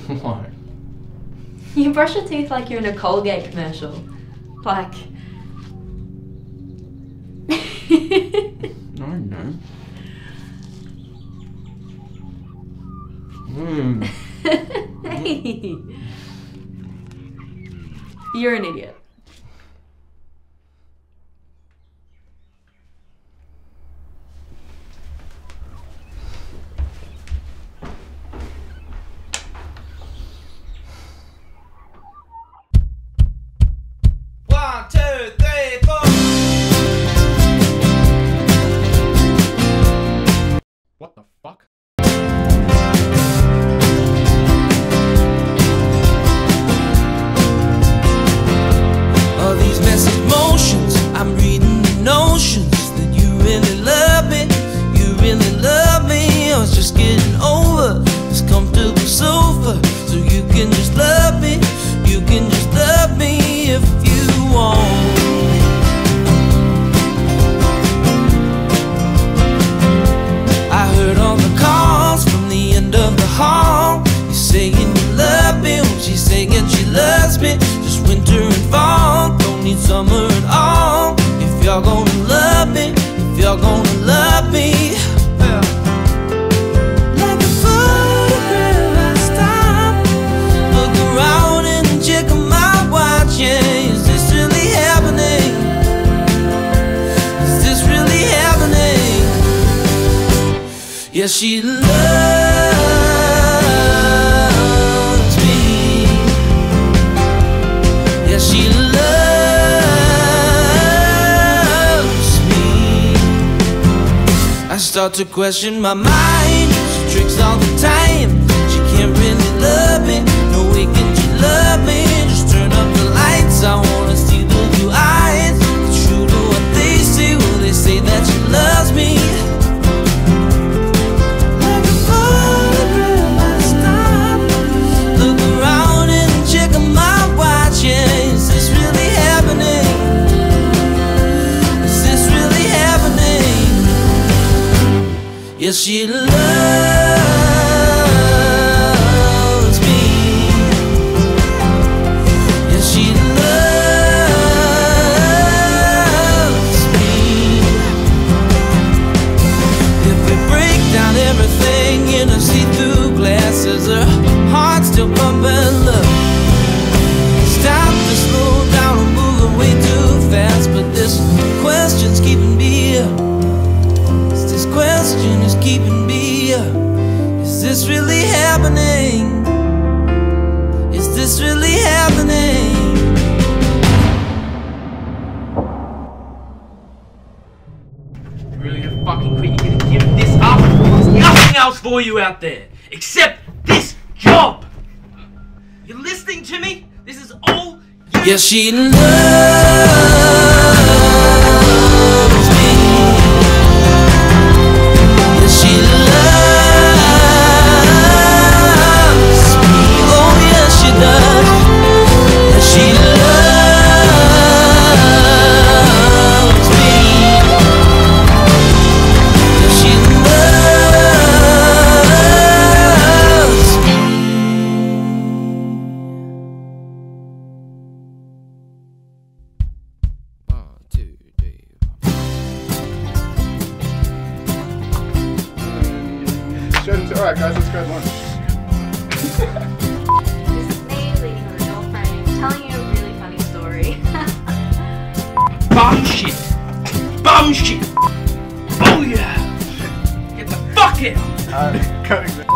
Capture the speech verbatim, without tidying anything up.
What? You brush your teeth like you're in a Colgate commercial. Like... No, no. Mm. Hey! You're an idiot. One, two, three, four. What the fuck? All these message motions, I'm reading the notions that you really love me, you really love me. I was just getting over this comfortable sofa, so you can just love me, you can just love me if you want. I heard all the calls from the end of the hall. You saying you love me when she's saying she loves me. Just winter and fall, don't need summer at all. If you're gonna love me, if you're gonna love me, yeah. Like a photograph, I stop, look around and check my watch. Yeah, is this really happening? Is this really happening? Yeah, she loves me. Yeah, she loves me. I start to question my mind. She tricks all the time. She can't really love me. No way can she love me. Just turn up the lights. I wanna see the blue eyes. It's true to what they say. Well, they say that she loves me. Yes, she loves me. Yes, she loves me. If we break down everything in a see-through glasses, her heart's still pumping love. Stop to slow down and moving way too fast, but this question's keeping me up. This question is keeping me up. Is this really happening? Is this really happening? You really gonna fucking quit? You're gonna give this up? There's nothing else for you out there except this job. You're listening to me? This is all you. Yes, she loves me. Yes, she loves me. Oh, yes, she does. Yes, she loves me. Yes, she loves me. One, two, three. Alright guys, let's go to lunch. This is me leaving with a girlfriend, telling you a really funny story. Bullshit! Bullshit! Oh yeah! Get the fuck out! Uh, cutting